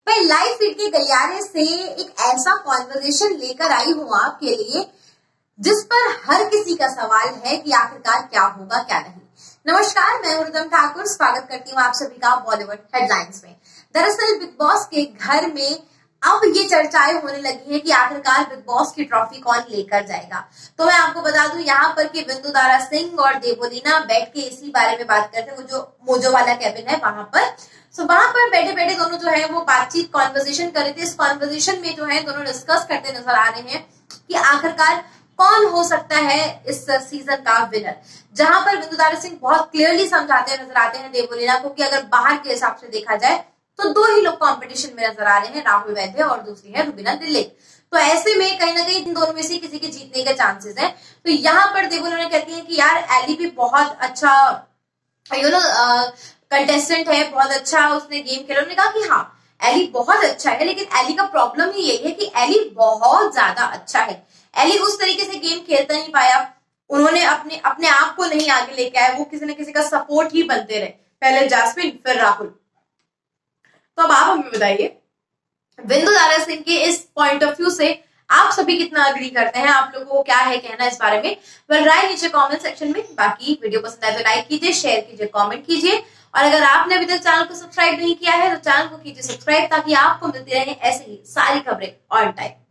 मैं live feed के गलियारे से एक ऐसा कॉन्वर्सेशन लेकर आई हूं आपके लिए जिस पर हर किसी का सवाल है कि आखिरकार क्या होगा क्या नहीं। नमस्कार, मैं उर्दम ठाकुर स्वागत करती हूँ आप सभी का बॉलीवुड हेडलाइंस में। दरअसल बिग बॉस के घर में अब ये चर्चाएं होने लगी हैं कि आखिरकार बिग बॉस की ट्रॉफी कौन लेकर जाएगा। तो मैं आपको बता दूं यहाँ पर कि बिंदु दारा सिंह और देवोलीना बैठ के इसी बारे में बात करते हैं। वो जो मोजो वाला कैबिन है वहां पर, वहां पर बैठे बैठे दोनों जो है वो बातचीत कॉन्वर्सेशन कर रहे थे। इस कॉन्वर्सेशन में जो है दोनों डिस्कस करते नजर आ रहे हैं कि आखिरकार कौन हो सकता है इस सीजन का विनर। जहां पर बिंदु दारा सिंह बहुत क्लियरली समझाते नजर आते हैं देवोलीना को कि अगर बाहर के हिसाब से देखा जाए तो दो ही लोग कंपटीशन में नजर आ रहे हैं, राहुल वैद्य और दूसरी है रुबीना दिलीप। तो ऐसे में कहीं ना कहीं इन दोनों में से किसी के जीतने के चांसेस हैं। तो यहाँ पर देवोलीना कहती है कि यार एली भी बहुत अच्छा कंटेस्टेंट है, बहुत अच्छा उसने गेम खेला। उन्होंने कहा कि हाँ एली बहुत अच्छा है, लेकिन एली का प्रॉब्लम ही यही है कि एली बहुत ज्यादा अच्छा है। एली उस तरीके से गेम खेलता नहीं पाया, उन्होंने अपने आप को नहीं आगे लेके आए, वो किसी न किसी का सपोर्ट ही बनते रहे, पहले जैस्मिन फिर राहुल। तो अब आप हमें बताइए बिंदु दारा सिंह के इस पॉइंट ऑफ व्यू से आप सभी कितना अग्री करते हैं, आप लोगों को क्या है कहना इस बारे में, राय नीचे कमेंट सेक्शन में। बाकी वीडियो पसंद आए तो लाइक कीजिए, शेयर कीजिए, कमेंट कीजिए, और अगर आपने अभी तक चैनल को सब्सक्राइब नहीं किया है तो चैनल को कीजिए सब्सक्राइब, ताकि आपको मिलती रहे ऐसे ही सारी खबरें ऑन टाइम।